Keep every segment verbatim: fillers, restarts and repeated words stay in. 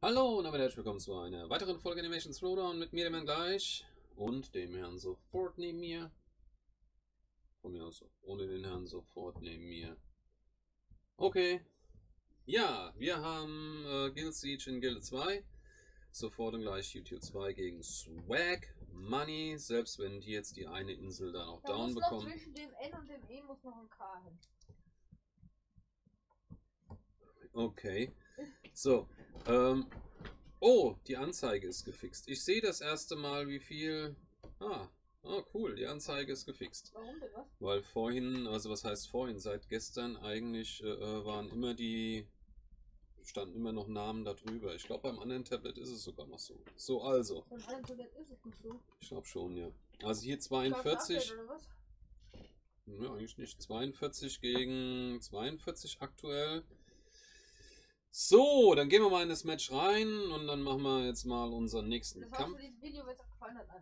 Hallo und damit herzlich willkommen zu einer weiteren Folge Animation Throwdown mit mir, dem Herrn Gleich und dem Herrn Sofort neben mir. Von mir aus ohne den Herrn Sofort neben mir. Okay. Ja, wir haben äh, Guild Siege in Guild zwei. Sofort und gleich YouTube zwei gegen Swag Money. Selbst wenn die jetzt die eine Insel da noch da down muss bekommen. Noch zwischen dem N und dem E muss noch ein K hin. Okay. So. Ähm. Oh, die Anzeige ist gefixt. Ich sehe das erste Mal, wie viel... Ah, oh, cool, die Anzeige ist gefixt. Warum denn was? Weil vorhin, also was heißt vorhin, seit gestern eigentlich äh, waren immer die... standen immer noch Namen da drüber. Ich glaube, beim anderen Tablet ist es sogar noch so. So, also. Beim anderen Tablet ist es nicht so. Ich glaube schon, ja. Also hier zweiundvierzig... Oder was? Ja, eigentlich nicht. zweiundvierzig gegen zweiundvierzig aktuell. So, dann gehen wir mal in das Match rein und dann machen wir jetzt mal unseren nächsten das Kampf. Das dieses Video, wenn es euch gefallen hat,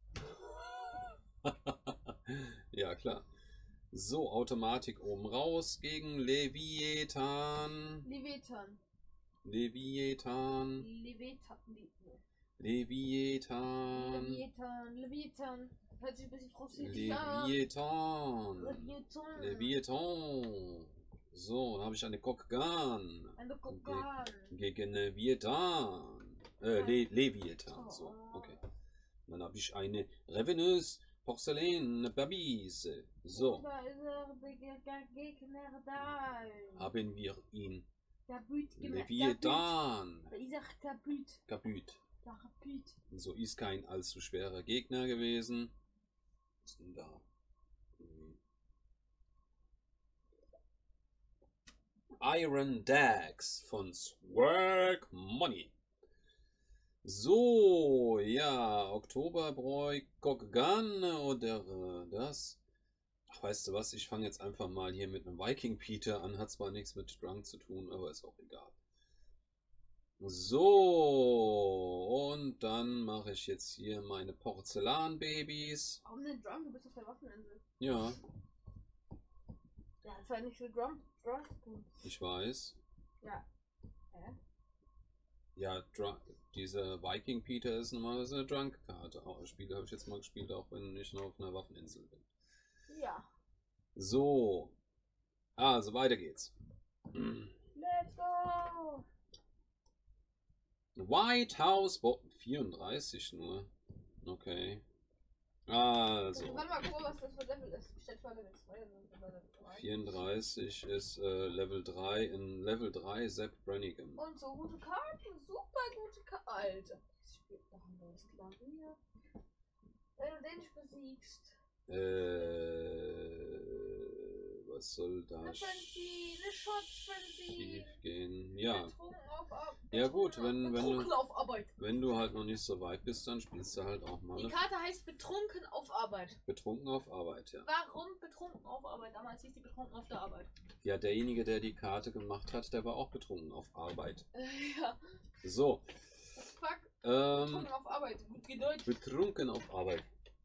Alter. Ja, klar. So, Automatik oben raus gegen Leviathan. Leviathan. Leviathan. Leviathan. Leviathan. Leviathan. Leviathan. Hört sich ein bisschen frustriert an. Leviathan. Leviathan. Leviathan. So, dann habe ich eine Kokgan. Eine Kokgan. Ge gegen Leviathan. Äh, Le Leviathan. So, okay. Dann habe ich eine Revenus Porcelain Babise. So. Da ist der Gegner da. Haben wir ihn. Kaputt gemacht. Leviathan. Da ist er kaputt. Kaputt. Kaputt. So, ist kein allzu schwerer Gegner gewesen. Was ist denn da? Iron Dax von Swag Money. So, ja, Oktoberbräu Kokgan oder das. Ach, weißt du was, ich fange jetzt einfach mal hier mit einem Viking Peter an. Hat zwar nichts mit Drunk zu tun, aber ist auch egal. So, und dann mache ich jetzt hier meine Porzellanbabys. Warum denn Drunk? Du bist auf der Waffeninsel. Ja. Ja, das war nicht für Drunk. Drunk tun. Ich weiß. Ja. Hä? Ja, Drunk, dieser Viking Peter ist normalerweise eine Drunk-Karte. Auch Spiele habe ich jetzt mal gespielt, auch wenn ich noch auf einer Waffeninsel bin. Ja. So. Also, weiter geht's. Let's go! White House Bottom vierunddreißig nur. Okay. Also. Warte mal, guck mal, was das für Level ist. Ich stelle vor Level zwei. vierunddreißig ist äh, Level drei in Level drei Zack Brannigan. Und so gute Karten, super gute Karten. Alter, das spielt noch ein neues Klavier. Wenn du den nicht besiegst. Äh, was soll da eine Frenzy, eine Shot-Frenzy. schief gehen? Ja. Betrunken auf Arbeit. Ja gut, wenn, wenn, betrunken du, auf Arbeit. wenn du halt noch nicht so weit bist, dann spielst du halt auch mal. Die Karte heißt Betrunken auf Arbeit. Betrunken auf Arbeit, ja. Warum betrunken auf Arbeit? Damals hieß die betrunken auf der Arbeit. Ja, derjenige, der die Karte gemacht hat, der war auch betrunken auf Arbeit. Äh, ja. So. Fuck. Ähm, betrunken auf Arbeit. Gut gedeutet. Betrunken auf Arbeit.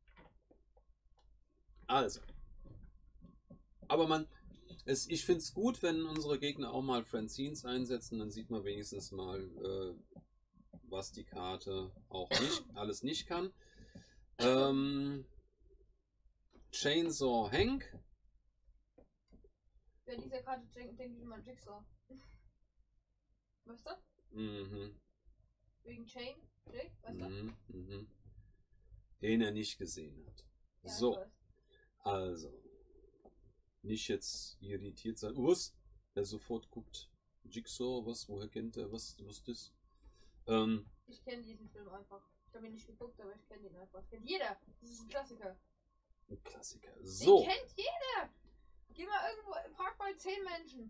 Also. Aber man, es, ich finde es gut, wenn unsere Gegner auch mal Francines einsetzen, dann sieht man wenigstens mal, äh, was die Karte auch nicht, alles nicht kann. Ähm, Chainsaw Hank. Wer dieser Karte denkt, denke ich immer an Jigsaw. Weißt du? Mhm. Wegen Chain, Jig, weißt du? Mhm, mhm. Den er nicht gesehen hat. Ja, So, also. Nicht jetzt irritiert sein. Was? Der sofort guckt. Jigsaw, was? Woher kennt er? Was, was ist das? Ähm, ich kenne diesen Film einfach. Ich habe ihn nicht geguckt, aber ich kenne ihn einfach. Das kennt jeder. Das ist ein Klassiker. Ein Klassiker. So. Den kennt jeder. Geh mal irgendwo, frag mal zehn Menschen.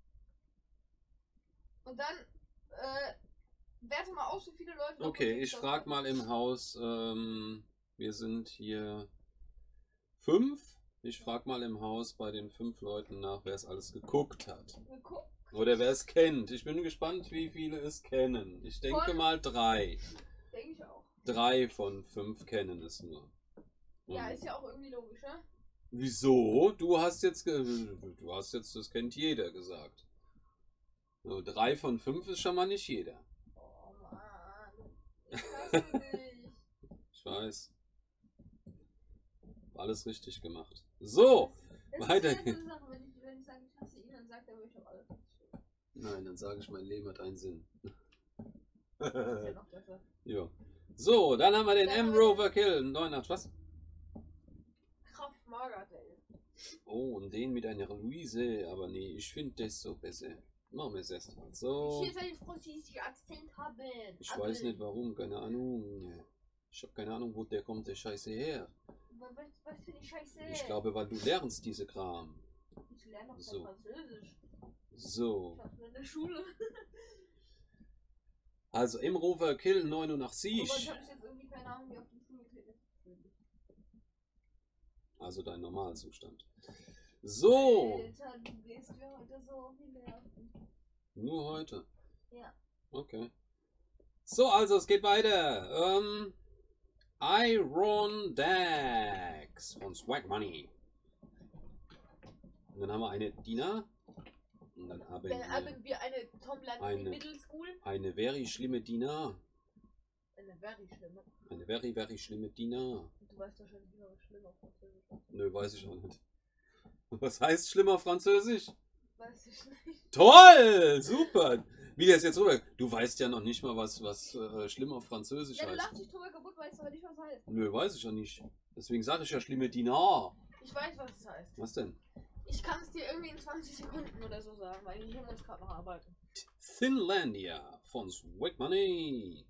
Und dann äh, werte mal aus, wie viele Leute. Okay, ich frag mal im Haus. Ähm, wir sind hier fünf. Ich frag mal im Haus bei den fünf Leuten nach, wer es alles geguckt hat. Geguckt? Oder wer es kennt. Ich bin gespannt, wie viele es kennen. Ich denke von mal drei. Denke ich auch. Drei von fünf kennen es nur. Ja, ist ja auch irgendwie logisch, ne? Wieso? Du hast jetzt, ge du hast jetzt, das kennt jeder gesagt. So, drei von fünf ist schon mal nicht jeder. Oh Hast du nicht. Ich weiß. Alles richtig gemacht. So, Das weiter ist ja geht's. so eine Sache, wenn ich, wenn ich sage, ich hasse ihn, dann sagt er, ich habe alles richtig gemacht. Nein, dann sage ich, mein Leben hat einen Sinn. Das ist ja noch besser. Jo. So, dann haben wir den Dann haben wir M-Rover Kill. neunundachtzig, was? Kraft Mager, ey. Oh, und den mit einer Luise. Aber nee, ich finde das so besser. Machen wir es erst mal so. Hier soll ein französischer Akzent haben. Ich Aber weiß nicht warum, keine Ahnung. Ich habe keine Ahnung, wo der kommt, der Scheiße her. Was, was für eine Scheiße? Ich glaube, weil du lernst diese Kram. Ich lerne noch So. kein Französisch. So. Ich hab's nur in der Schule. Also im Rover Kill Aber ich neunundachtzig. habe jetzt irgendwie keine Ahnung, wie auf den Stuhl getreten ist. Also dein Normalzustand. So. Alter, du gehst mir heute so auf die Nerven. Nur heute. Ja. Okay. So, also es geht weiter. Ähm, Iron Dax von Swag Money. Und dann haben wir eine Dina. Und dann haben Dann wir haben wir eine Tom Landry Eine. Middle School. eine very schlimme Dina. Eine very schlimme. Eine very, very schlimme Dina. Und du weißt wahrscheinlich nicht, was schlimm auf Französisch ist. Nö, weiß ich auch nicht. Was heißt schlimmer Französisch? Weiß ich nicht. Toll! Super! Wie das jetzt rüber. Du weißt ja noch nicht mal, was, was äh, schlimm auf Französisch Ja, du heißt. lachst dich drüber kaputt, weißt aber nicht, was heißt. Nö, weiß ich ja nicht. Deswegen sage ich ja schlimme Dina. Ich weiß, was es heißt. Was denn? Ich kann es dir irgendwie in zwanzig Sekunden oder so sagen, weil ich muss gerade noch arbeiten. Finlandia von Swag Money.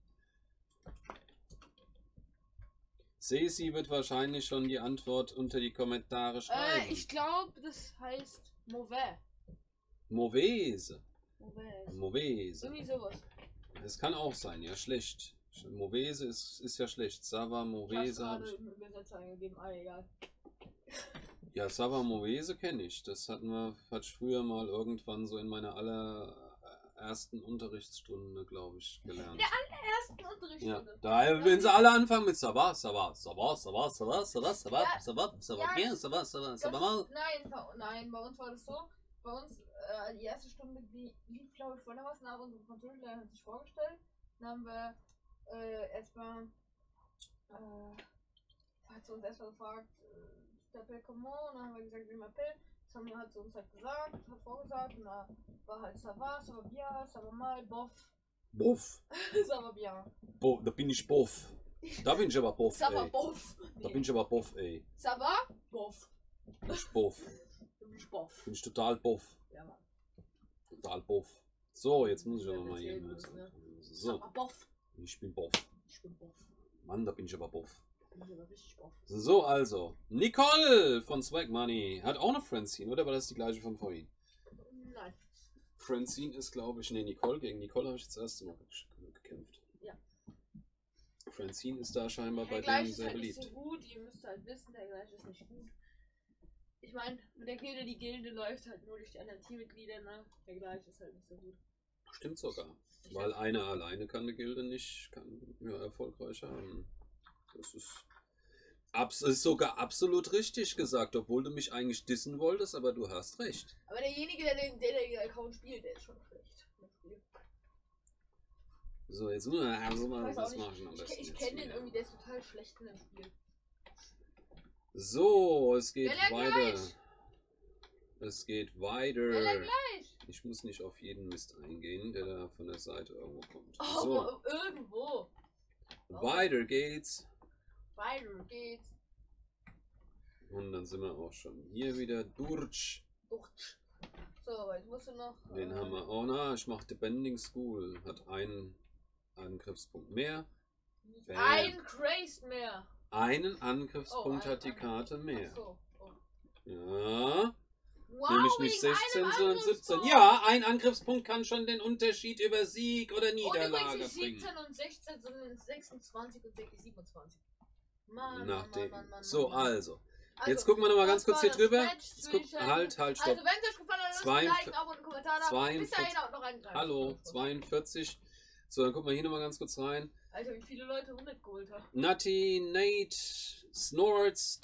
Ceci wird wahrscheinlich schon die Antwort unter die Kommentare schreiben. Äh, ich glaube, das heißt Mauvais. Mauvaise. Mauvais. Mauvaise. Irgendwie sowas. Es kann auch sein, ja, schlecht. Mauvaise ist, ist ja schlecht. Sava Ich hab's Mauvaise hab gerade ich. im Übersetzer eingegeben, ah, egal. Ja, Sava Mauvaise kenne ich. Das hatten wir, hatte ich früher mal irgendwann so in meiner allerersten Unterrichtsstunde, glaube ich, gelernt. Ja, Ersten Ja, Unterrichtsstunde. da, wenn sie alle anfangen mit Sava, Sava, Sava, Sava, Sava, Sava, Sava, Ja. Sava, Sava, Ja. bien, Sava, Sava, Das, Sava mal. nein, bei, nein, bei uns war das so. Bei uns, äh, die erste Stunde, die lief, glaube ich, folgendermaßen. Da haben unsere Französischlehrer hat sich vorgestellt. Dann haben wir äh, erstmal, äh, hat sie uns erstmal gefragt, äh, t'appelles comment? Und dann haben wir gesagt, je m'appelle. Das haben wir, hat sie uns halt gesagt, hat vorgesagt. Und da war halt ça va, ça va bien, ça va mal, bof, Boff. ça va bien. Bo, da bin ich Boff. Da bin ich aber Boff, Ça va, ey. bof. Da bin ich aber Boff, ey. Ça va? Bof. Bin ich Boff. Du bist bof. Bin ich total Boff. Ja, Mann. Total Boff. So, jetzt muss ich Ja, aber mal hier. erzählen wir's, ne? Ça So, va, bof. ich bin Boff. Ich bin bof. Mann, da bin ich aber Boff. Ich bin aber richtig bof. So, also. Nicole von Swag Money hat auch eine Francine, oder? War das die gleiche von vorhin? Nein. Francine ist, glaube ich, ne, Nicole. Gegen Nicole habe ich das erste Mal ge- gekämpft. Ja. Francine ist da scheinbar Der bei gleiche denen ist sehr halt nicht beliebt. so gut, ihr müsst halt wissen, der gleiche ist nicht gut. Ich meine, mit der Gilde, die Gilde läuft halt nur durch die anderen Teammitglieder, ne? Der gleiche ist halt nicht so gut. Stimmt sogar. Weil einer alleine kann eine Gilde nicht kann, ja, erfolgreich haben. Das ist, abs ist sogar absolut richtig gesagt, obwohl du mich eigentlich dissen wolltest, aber du hast recht. Aber derjenige, der den, der den Account spielt, der ist schon schlecht. im Spiel. So, jetzt müssen wir also Ich mal weiß auch was machen am nicht. besten. Ich, ich jetzt kenne den wieder. irgendwie, der ist total schlecht in dem Spiel. So, es geht Will er weiter. gleich? Es geht Will er weiter. gleich? Ich muss nicht auf jeden Mist eingehen, der da von der Seite irgendwo kommt. Oh, So, irgendwo. weiter geht's. Weiter geht's. Und dann sind wir auch schon hier wieder durch. Durch. So, aber jetzt musst du noch. Den äh, haben wir. Oh na, ich mache die Bending School. Hat einen Angriffspunkt mehr. Bam. Ein Craze mehr. Einen Angriffspunkt Oh, ein hat die Angriff- Karte mehr. Ach so. Oh. Ja. Wow, Nämlich nicht wegen sechzehn, einem sondern siebzehn. Angriffspunkt. Ja, ein Angriffspunkt kann schon den Unterschied über Sieg oder Und Niederlage übrigens nicht bringen. siebzehn und sechzehn, sondern sechsundzwanzig und siebenundzwanzig. Mann, Nach Mann, dem. Mann, Mann, Mann, So, Mann. also. Also, Jetzt gucken wir noch mal ganz das kurz war hier das drüber. Match Jetzt guck, zwischen- halt, halt, stopp. Also, wenn es euch gefallen hat, lasst ein zweiundvierzig Like, ein Abo und einen Kommentar da. Bis zweiundvierzig dahin auch noch einen kleinen Hallo, Schluss. zweiundvierzig. So, dann gucken wir hier noch mal ganz kurz rein. Alter, wie viele Leute hundert geholt haben. Nutty, Nate, Snorts,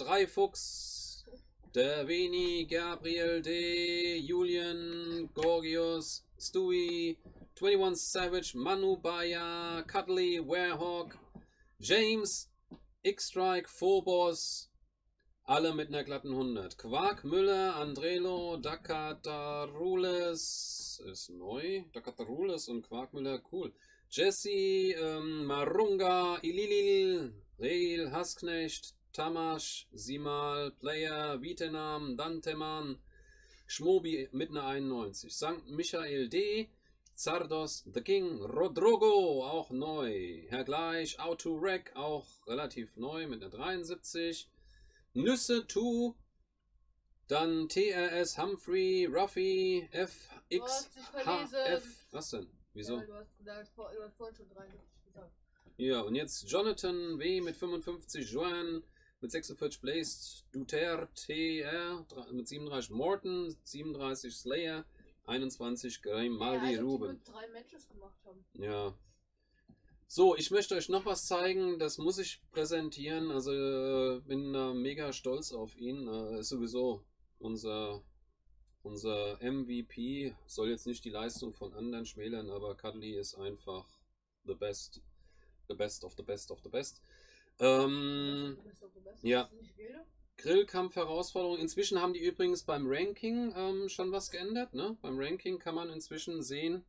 Dreifuchs, der Veni, Gabriel D., Julian, Gorgios, Stewie, twenty-one Savage, Manu Baya, Cuddly, Warehawk, James, X-Strike, Phobos, alle mit einer glatten hundert. Quark, Müller, Andrelo, Dakatarules ist neu. Dakatarules und Quark, Müller, cool. Jesse, ähm, Marunga, Ililil, Reil, Hassknecht, Tamasch, Simal, Player, Vietnam, Danteman, Schmobi mit einer einundneunzig. Sankt Michael D., Zardos, The King, Rodrogo, auch neu. Herr Gleich, Auto-Rec, auch relativ neu mit einer dreiundsiebzig. Nüsse zwei, dann T R S, Humphrey, Ruffy, F X H F. Was denn? Wieso? Ja, du hast gesagt, vor, du hast vorhin schon dreiundsiebzig gesagt. Ja, und jetzt Jonathan W. mit fünfundfünfzig, Joan mit sechsundvierzig, Blaze, Duterte R mit siebenunddreißig, Morton, siebenunddreißig, Slayer, einundzwanzig, Grimaldi, ja, Ruben. Die drei Matches gemacht haben. Ja. So, ich möchte euch noch was zeigen, das muss ich präsentieren, also äh, bin äh, mega stolz auf ihn, äh, ist sowieso unser, unser M V P, soll jetzt nicht die Leistung von anderen schmälern, aber Cuddly ist einfach the best, the best of the best of the best. Ähm, ja, Grillkampf-Herausforderung, inzwischen haben die übrigens beim Ranking ähm, schon was geändert, ne? Beim Ranking kann man inzwischen sehen,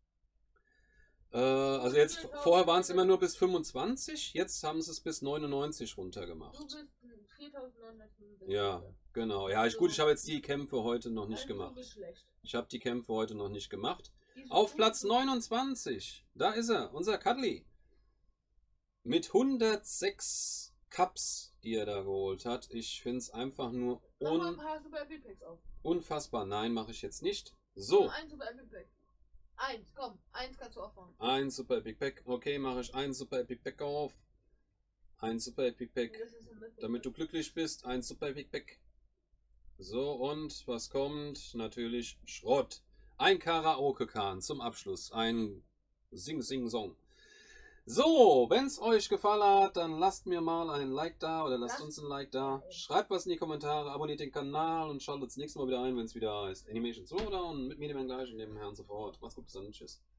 also jetzt, vorher waren es immer nur bis fünfundzwanzig, jetzt haben sie es bis neunundneunzig runtergemacht. Du bist viertausendneunhundertfünfundsiebzig. Ja, genau. Ja, ich, gut, ich habe jetzt die Kämpfe heute noch nicht Also, gemacht. du bist schlecht. Ich habe die Kämpfe heute noch nicht gemacht. Die sind Auf gut. Platz neunundzwanzig, da ist er, unser Cuddly. Mit hundertsechs Cups, die er da geholt hat. Ich finde es einfach nur Mach mal ein un paar Super Epic Packs auf. unfassbar. Nein, mache ich jetzt nicht. So. Nur ein Super Epic Pack. Eins, komm, eins kannst du aufmachen. Ein Super Epic Pack. Okay, mache ich ein Super Epic Pack auf. Ein Super Epic Pack. Das ist ein Mythic. Damit du glücklich bist. Ein Super Epic Pack. So, und was kommt? Natürlich Schrott. Ein Karaoke-Kahn zum Abschluss. Ein Sing-Sing-Song. So, wenn es euch gefallen hat, dann lasst mir mal ein Like da oder lasst Lass- uns ein Like da. Schreibt was in die Kommentare, abonniert den Kanal und schaltet das nächste Mal wieder ein, wenn es wieder heißt Animation Throwdown mit mir dem gleichen, dem Herrn sofort. Macht's gut, bis dann. Tschüss.